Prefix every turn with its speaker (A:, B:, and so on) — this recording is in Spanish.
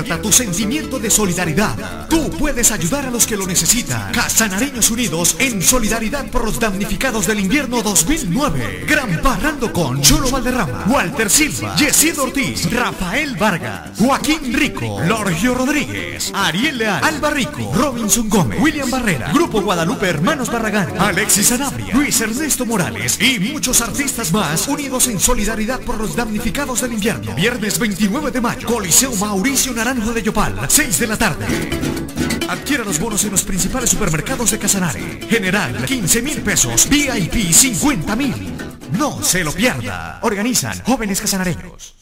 A: Despierta tu sentimiento de solidaridad. Tú puedes ayudar a los que lo necesitan. Casanareños Unidos en solidaridad por los damnificados del invierno 2009. Gran Parrando con Cholo Valderrama, Walter Silva, Yesido Ortiz, Rafael Vargas, Joaquín Rico, Lorgio Rodríguez, Ariel Leal, Alba Rico, Robinson Gómez, William Barrera, Grupo Guadalupe Hermanos Barragán, Alexis Sanabria, Luis Ernesto Morales y muchos artistas más unidos en solidaridad por los damnificados del invierno. Viernes 29 de mayo, Coliseo Mauricio Naranjo de Yopal, 6 de la tarde. Adquiera los bonos en los principales supermercados de Casanare. General, 15.000 pesos. VIP, 50.000. No se lo pierda. Organizan Jóvenes Casanareños.